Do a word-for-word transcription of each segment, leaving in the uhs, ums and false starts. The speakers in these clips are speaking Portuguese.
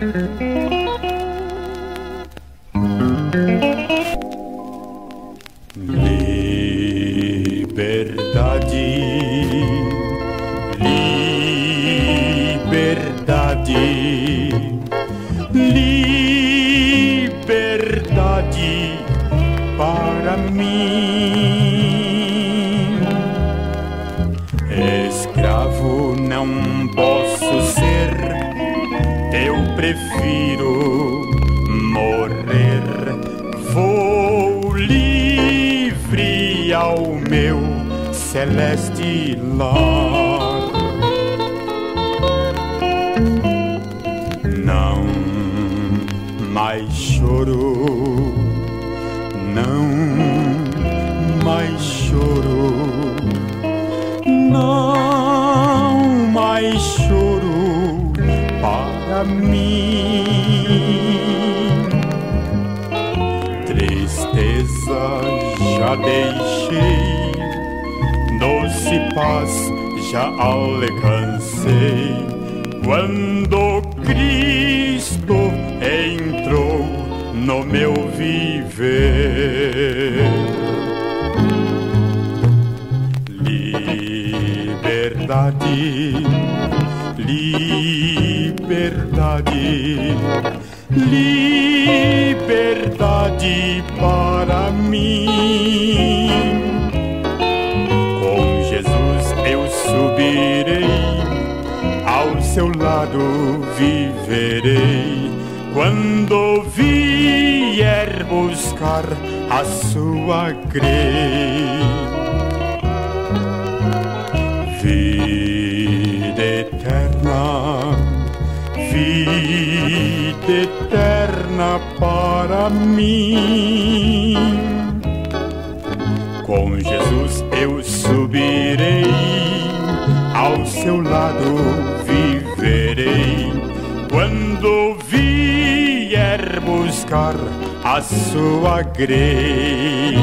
Liberdade, liberdade, liberdade para mim. Escravo não posso ser, eu prefiro morrer. Vou livre ao meu celeste lar. Não mais choro, não mais choro, não mais choro para mim. Tristeza já deixei, doce paz já alcancei, quando Cristo entrou no meu viver. Liberdade, liberdade, liberdade para mim. Com Jesus eu subirei, ao seu lado viverei, quando vier buscar a sua grei. Vida eterna, vida eterna para mim. Com Jesus eu subirei, ao seu lado viverei, quando vier buscar a sua grei.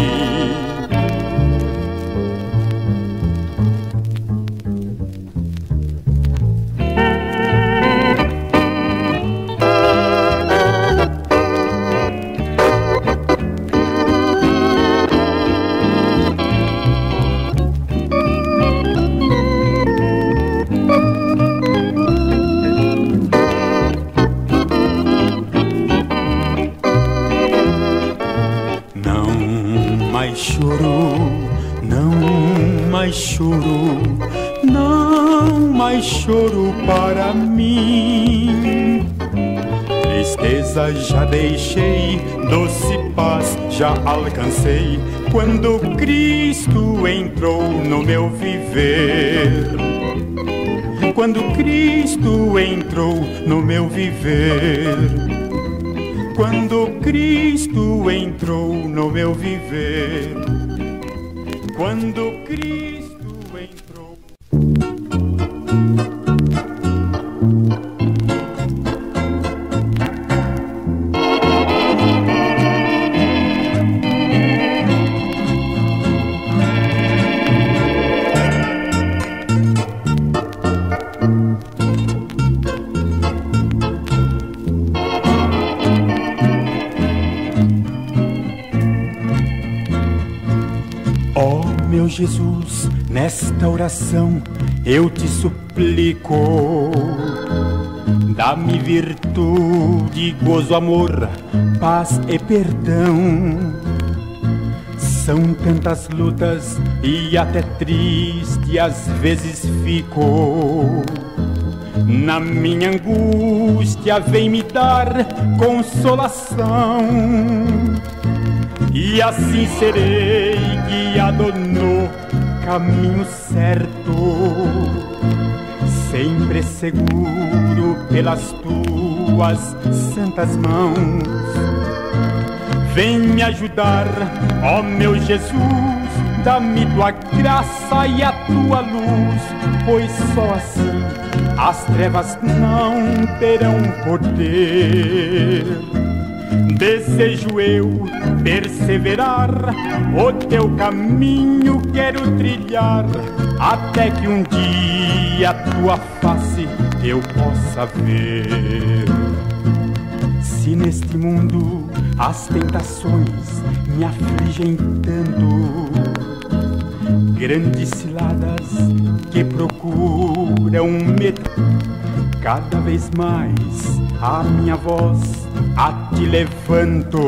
Choro, não mais choro para mim. Tristeza já deixei, doce paz já alcancei, quando Cristo entrou no meu viver. Quando Cristo entrou no meu viver. Quando Cristo entrou no meu viver. Quando Cristo entrou. Meu Jesus, nesta oração eu te suplico, dá-me virtude, gozo, amor, paz e perdão. São tantas lutas e até triste às vezes fico. Na minha angústia vem me dar consolação, e assim serei guiado no caminho certo, sempre seguro pelas tuas santas mãos. Vem me ajudar, ó meu Jesus, dá-me tua graça e a tua luz, pois só assim as trevas não terão poder. Desejo eu perseverar, o teu caminho quero trilhar, até que um dia a tua face eu possa ver. Se neste mundo as tentações me afligem tanto, grandes ciladas que procuram me... Cada vez mais a minha voz a te levanto.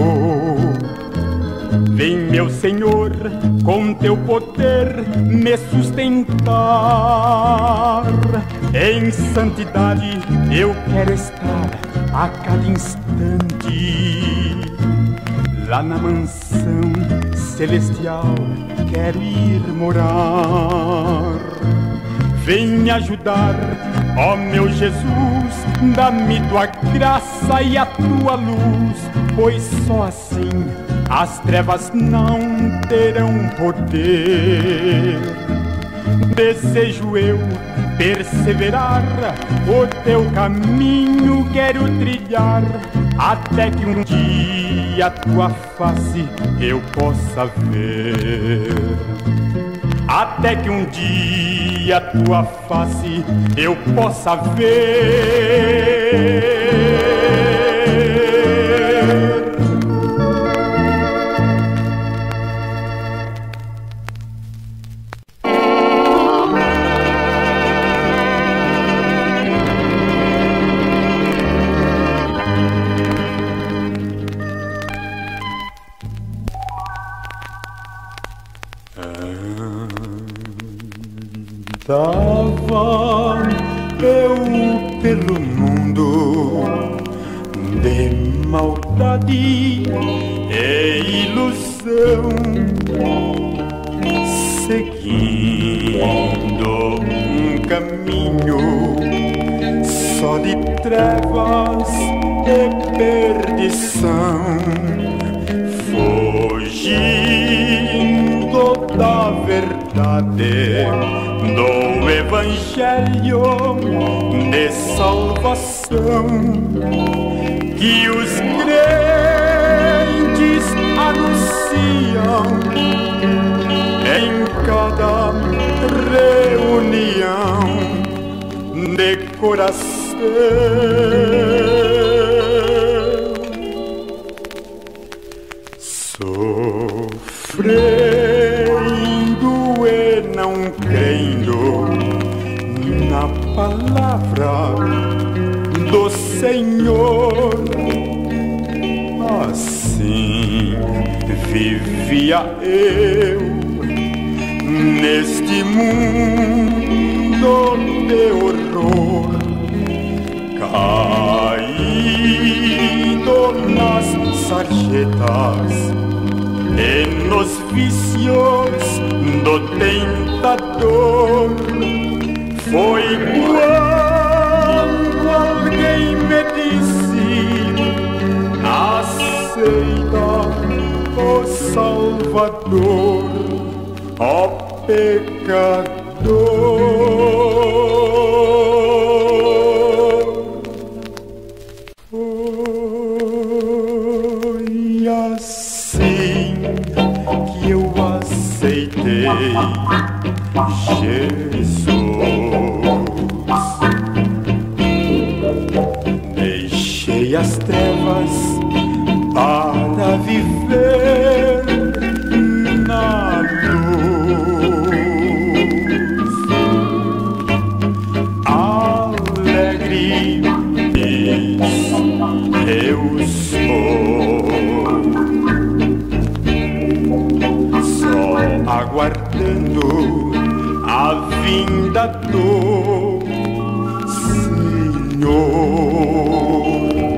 Vem, meu Senhor, com teu poder me sustentar. Em santidade eu quero estar a cada instante. Lá na mansão celestial quero ir morar. Vem me ajudar, ó meu Jesus, dá-me tua graça e a tua luz, pois só assim as trevas não terão poder. Desejo eu perseverar, o teu caminho quero trilhar, até que um dia a tua face eu possa ver. Até que um dia a tua face eu possa ver. Andava eu pelo mundo de maldade e ilusão, seguindo um caminho só de trevas e perdição, fugindo da verdade do Evangelho de salvação que os crentes anunciam em cada reunião de coração. Sofrendo e não crendo na palavra do Senhor, assim vivia eu neste mundo de horror, caído nas sarjetas e nos vícios do tentador. Foi quando alguém me disse: aceita o Salvador, ó pecador. Foi assim que eu aceitei Jesus. Deixei as trevas para viver na luz. Alegre eu sou, só aguardando a vinda do Senhor.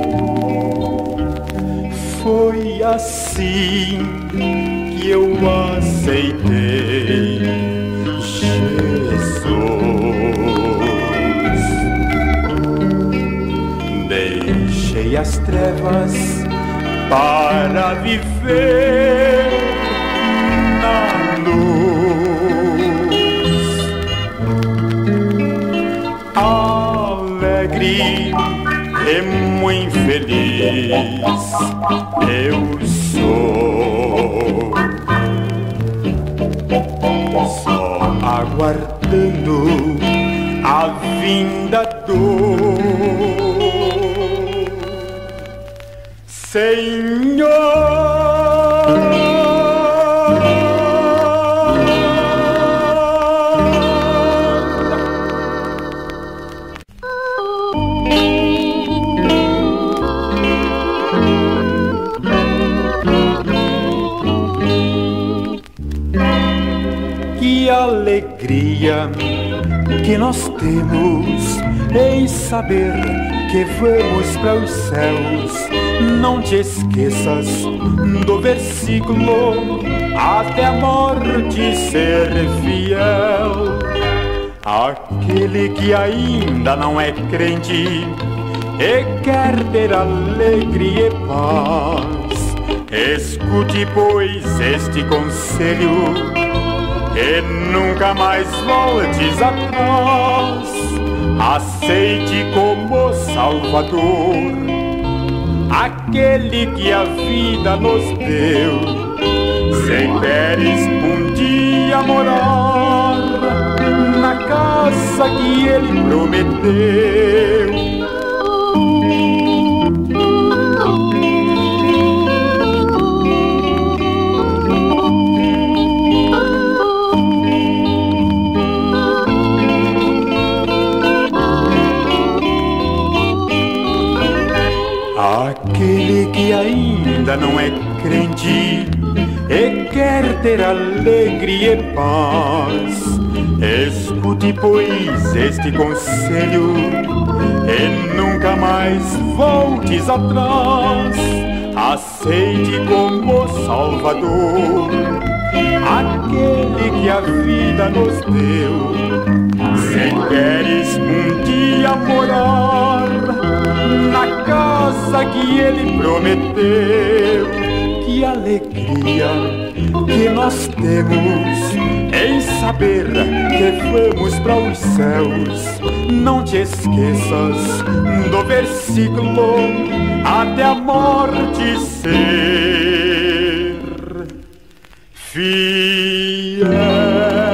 Foi assim que eu aceitei Jesus. Deixei as trevas para viver na luz. Alegre e muito feliz eu sou, só aguardando a vinda do Senhor. Que alegria que nós temos em saber que vamos para os céus. Não te esqueças do versículo: até a morte ser fiel. Aquele que ainda não é crente e quer ter alegria e paz, escute, pois, este conselho e nunca mais voltes atrás. Aceite como Salvador aquele que a vida nos deu. Se queres um dia morar na casa que Ele prometeu, aquele que ainda não é crente e quer ter alegria e paz, escute, pois, este conselho e nunca mais voltes atrás. Aceite como Salvador aquele que a vida nos deu. Se queres um dia morar na casa que Ele prometeu, que alegria que nós temos em saber que vamos para os céus. Não te esqueças do versículo: até a morte ser fiel.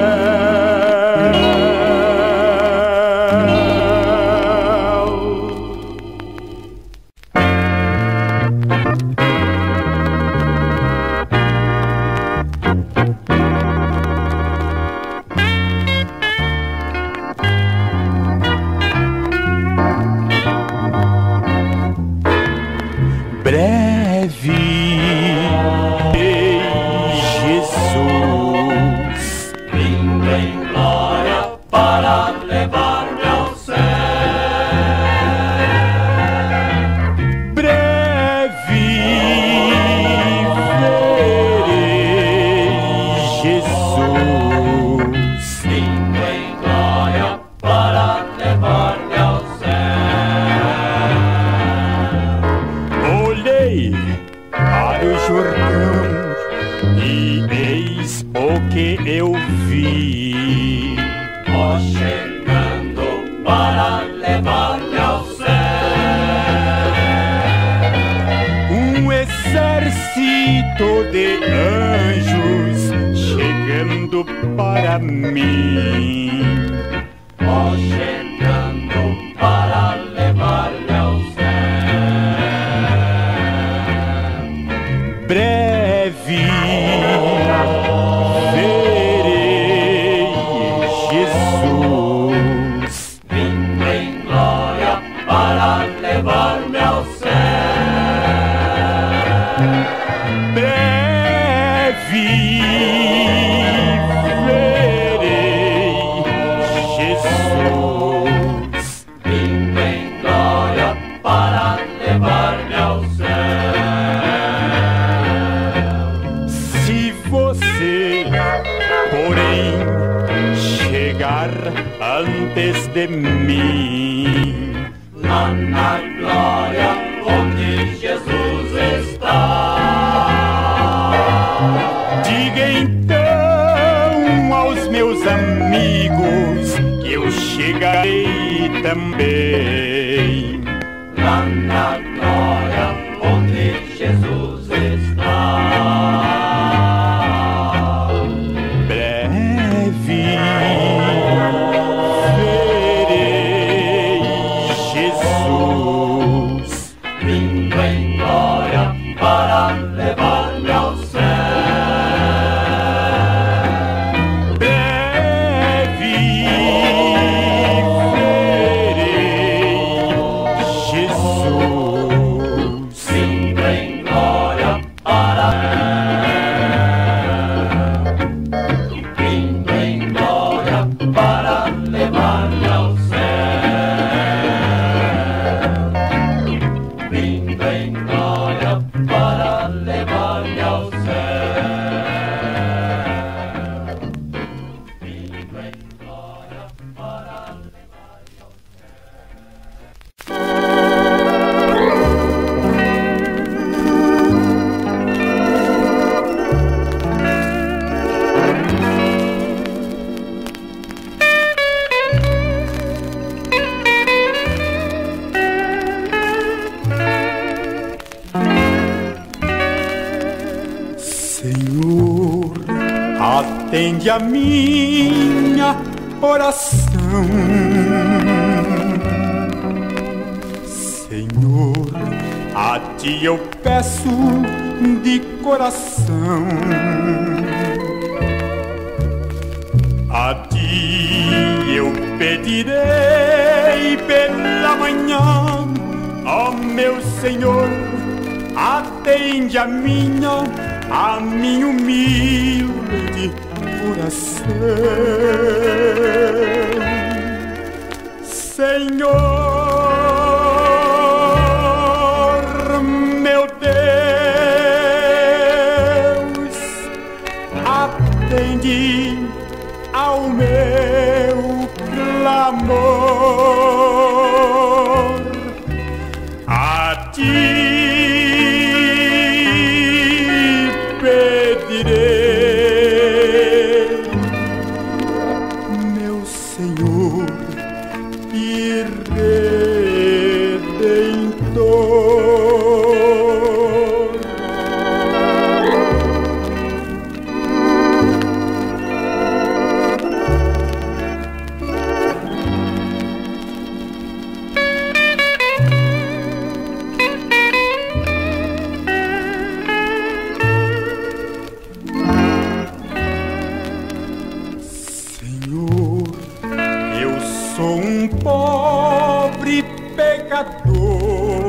Breve, Jesus, vindo em glória para levar-me ao céu. Breve verei Jesus, Vindo em glória para levar-me ao céu. Olhei para o Jordão e eis o que eu vi. Ó, chegando para levar-me ao céu. Um exército de anjos chegando para mim. Ó, chegando para levar-me ao céu. Breve verei Jesus, Vindo em glória para levar-me ao céu. breve verei Jesus, Vindo em glória para levar-me ao céu. Se você, porém, chegar antes de mim, Lá na glória onde Jesus está, diga então aos meus amigos que eu chegarei também. lá na glória onde Jesus está. Breve verei Jesus, Vindo em glória atende a minha oração. Senhor, a Ti eu peço de coração. A Ti eu pedirei pela manhã, ó meu Senhor, atende a minha, a minha humilde oração. Senhor, meu Deus, atende ao meu clamor. A Ti pedirei, meu Senhor e Redentor. Sou um pobre pecador,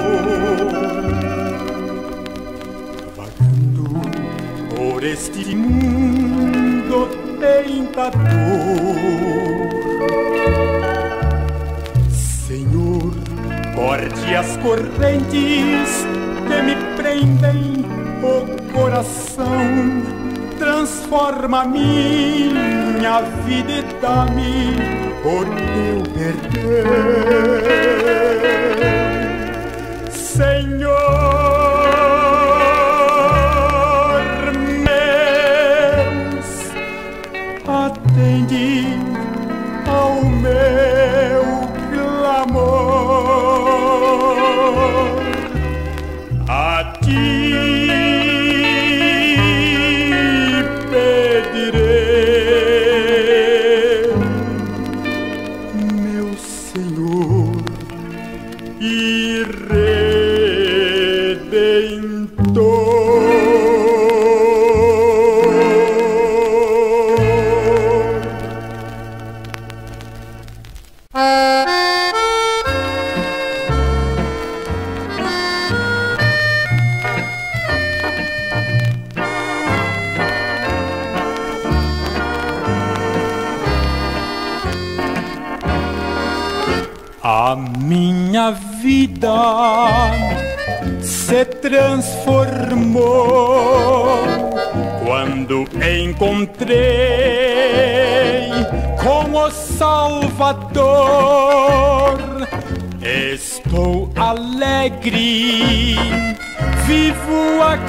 vagando por este mundo tentador. Senhor, corte as correntes que me prendem o coração, transforma minha vida e dá-me o Teu perdão. Senhor, meus, atende ao meu clamor. A Ti pedirei, meu Senhor e Redentor. A minha vida se transformou quando encontrei com o Salvador. Estou alegre, vivo a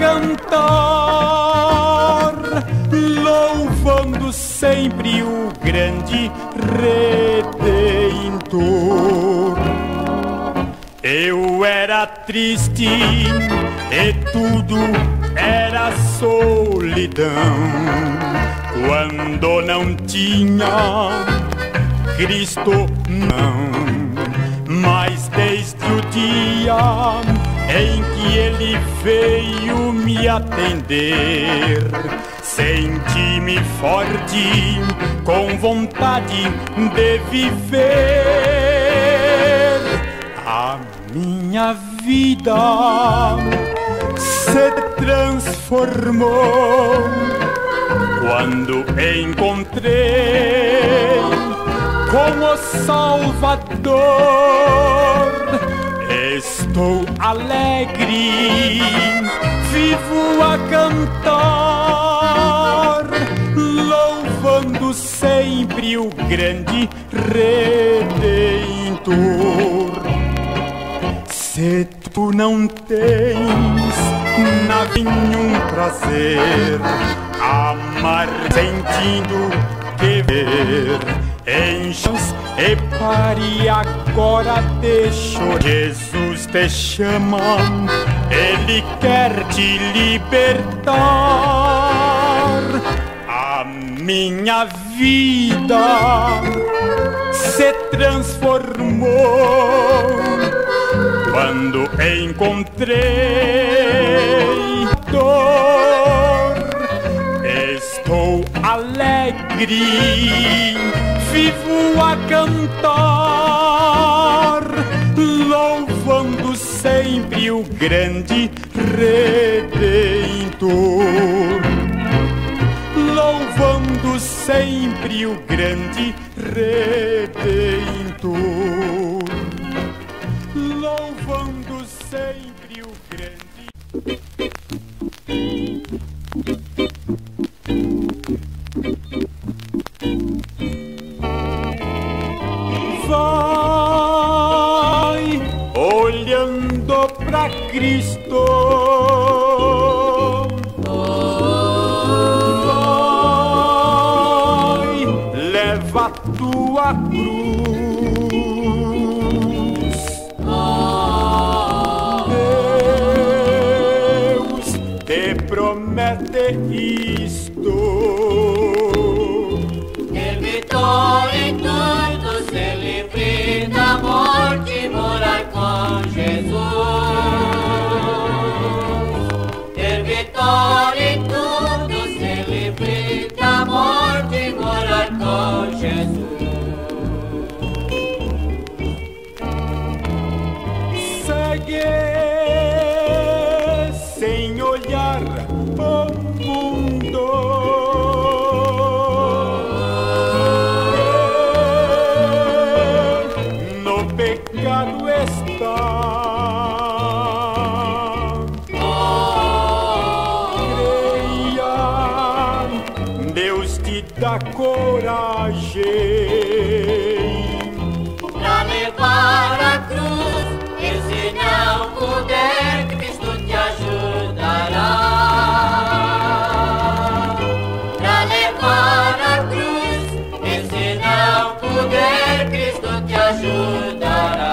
cantar, louvando sempre o grande Redentor. Eu era triste e tudo era solidão, quando não tinha Cristo, não. Mas desde o dia em que Ele veio me atender, senti-me forte, com vontade de viver. A minha vida se transformou quando encontrei com o Salvador. Estou alegre, vivo a cantar, louvando sempre o grande Redentor. Se tu não tens na nenhum prazer, amar sentindo que ver, enchas e pare agora, deixa. Jesus te chama, Ele quer te libertar. Amém. minha vida se transformou quando encontrei dor. Estou alegre, vivo a cantar, louvando sempre o grande Redentor. Louvando sempre o grande Redentor. Louvando sempre o grande. Vai olhando pra Cristo, vai, leva a tua cruz. Deus te promete isto. Ter vitória em tudo, ser livre da morte, morar com Jesus. Ter vitória em tudo, ser livre da morte, morar com Jesus. Segue sem olhar o mundo. No pecado está. Creia, Deus te dá coragem Pra levar a cruz, e se não puder, Cristo te ajudará. Pra levar a cruz, e se não puder, Cristo te ajudará.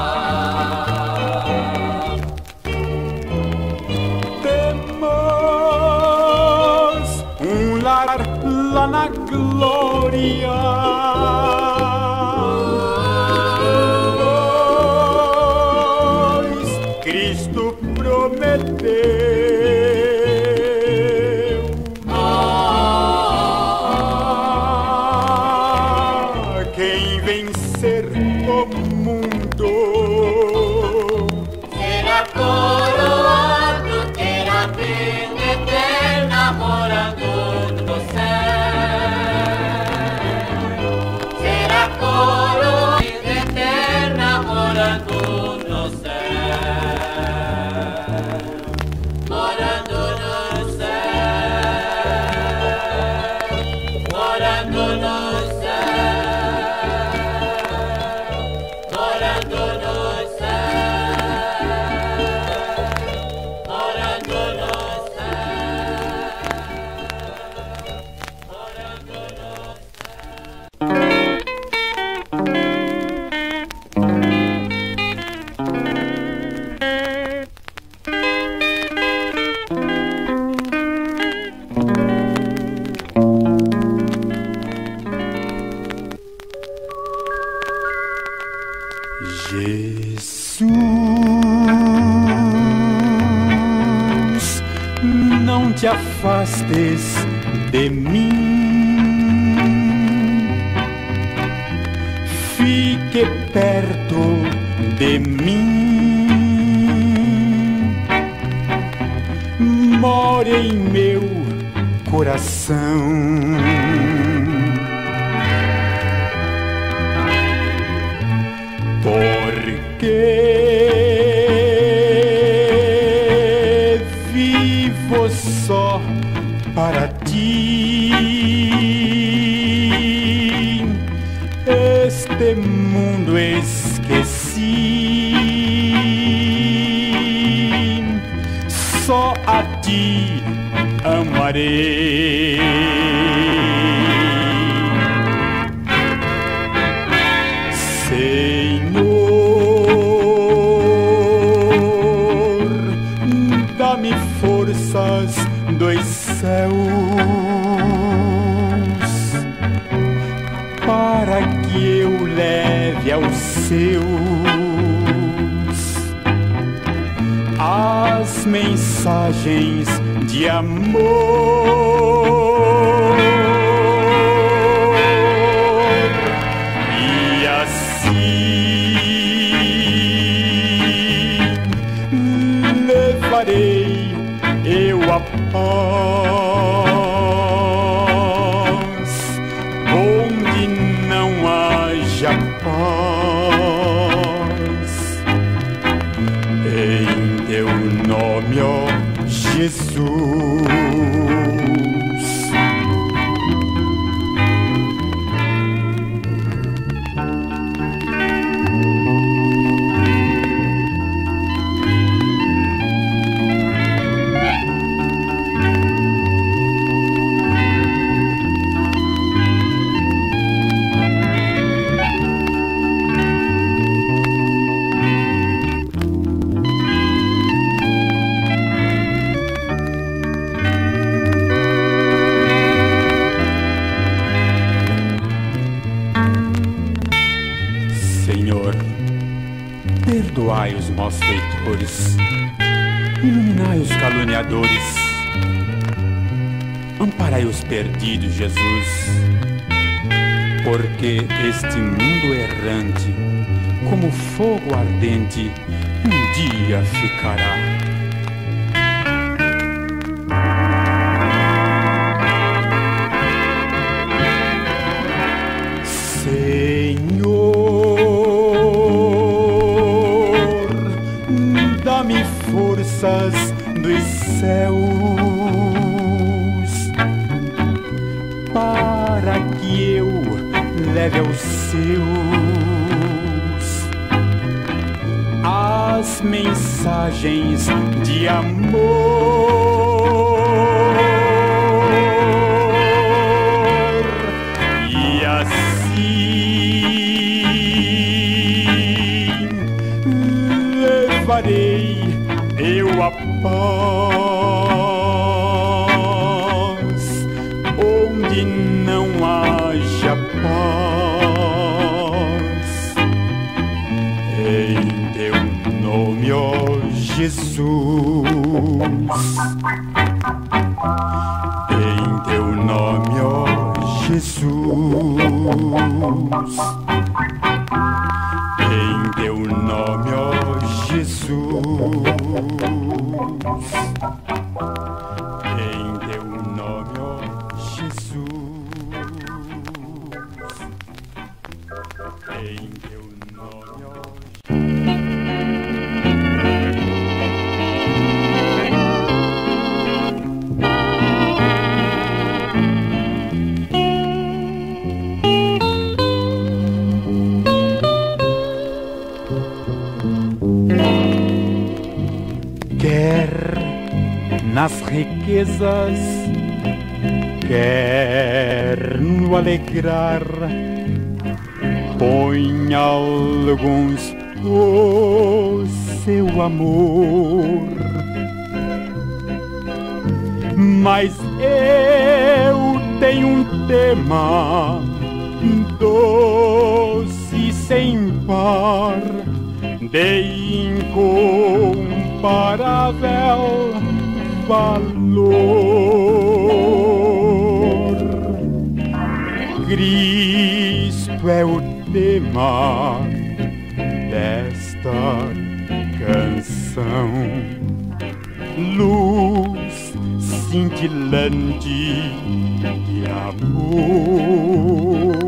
Temos um lar lá na glória. Pois Cristo prometeu. Ah, quem vencer o mundo Será coroado, terá vida eterna, morando no céu. Será coroado, vida eterna, morando no céu. Morando no céu. Morando no céu. Morando no céu. Morando no Jesus, não te afastes de mim, fique perto de mim, more em meu coração. Porque vivo só para ti, este mundo esqueci, só a ti amarei. Senhor, dá-me forças dos céus seus, as mensagens de amor, e assim levarei eu a paz onde não haja paz, em teu nome, ó Jesus. Senhor, perdoai os maus feitores, iluminai os caluniadores, amparai os perdidos, Jesus, porque este mundo errante, como fogo ardente, um dia ficará. Senhor, dá-me forças dos céus para que eu leve aos seus as mensagens de amor, e assim levarei eu a paz onde não haja paz, em teu nome, ó Jesus, em teu nome, ó Jesus, em teu nome, ó Jesus, em teu nome, ó Jesus, em teu nome, ó quer nas riquezas, quer no alegrar, põe alguns o seu amor, mas eu tenho um tema doce sem par, de incomparável valor. Cristo é o tema desta canção, luz cintilante de amor.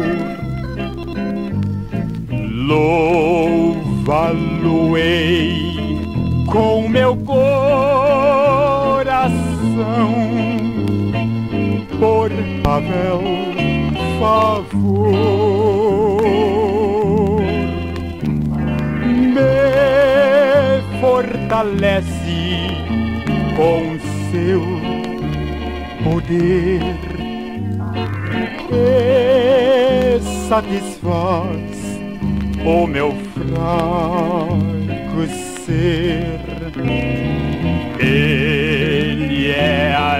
Louva-lo-ei com meu coração por Pavel favor, me fortalece com seu poder e satisfaz o meu fraco ser. Ele é a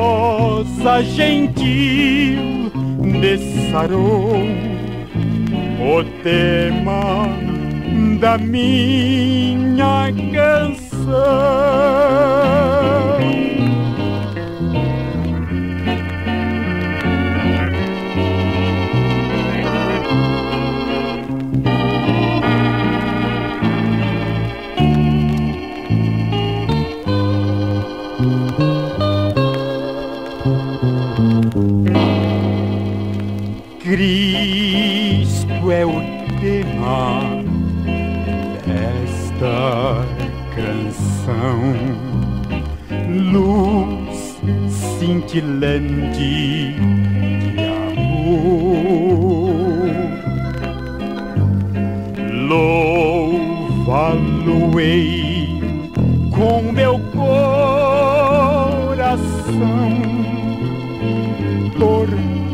rosa gentil de Sarão, o tema da minha canção. Cristo é o tema desta canção, luz cintilante de amor. Louva-lo-ei com meu coração por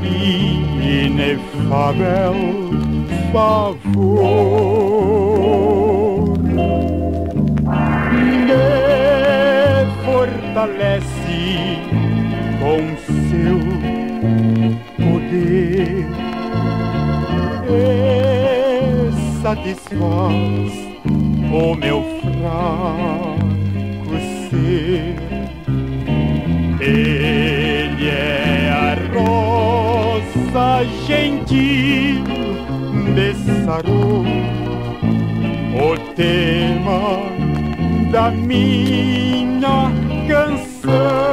inefável favor. Me fortalece com seu poder e satisfaz o meu fraco ser. Ele é a rosa gentil de Sarão, o tema da minha canção.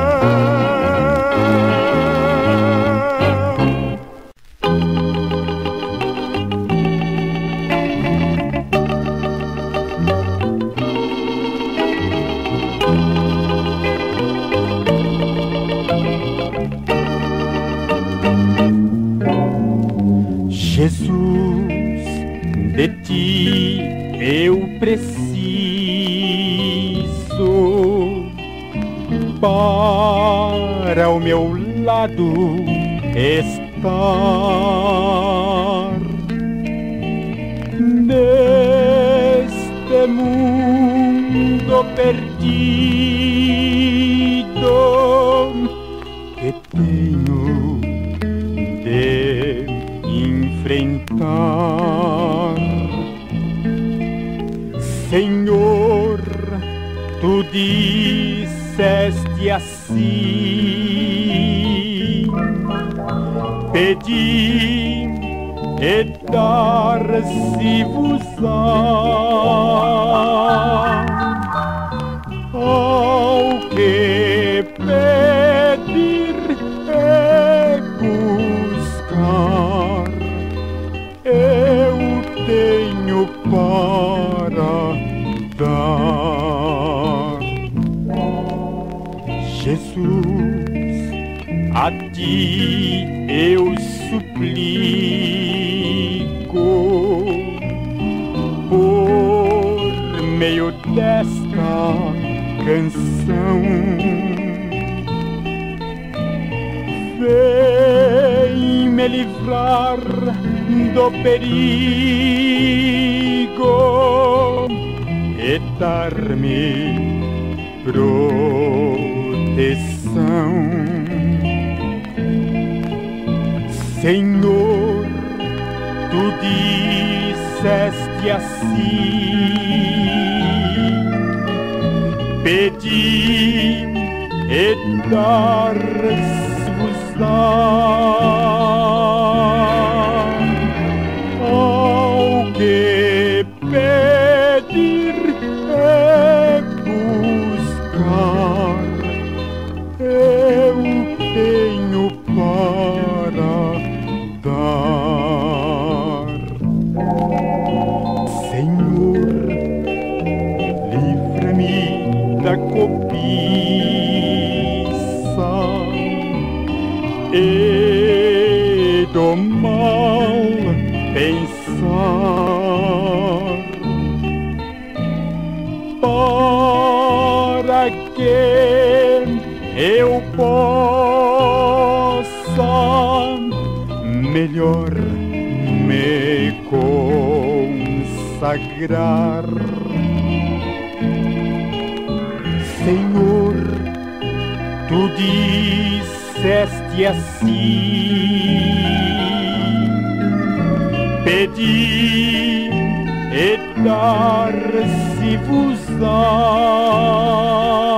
Jesus, de ti eu preciso para o meu lado estar neste mundo perdido que tenho de enfrentar. Senhor, tu disseste assim: pedi e dar-se-vos-á ao que pedir e buscar. Eu tenho para dar. Jesus, a ti eu suplico, por meio desta canção, vem me livrar do perigo e dar-me proteção. Senhor, tu disseste assim: pedi e dar-se-vos-á ao que pedir e buscar. Eu tenho para dar. Senhor, livra-me da cobiça e do mal pensar, para que eu possa melhor me consagrar. Senhor, tu disseste assim: et dit, et dar si vous a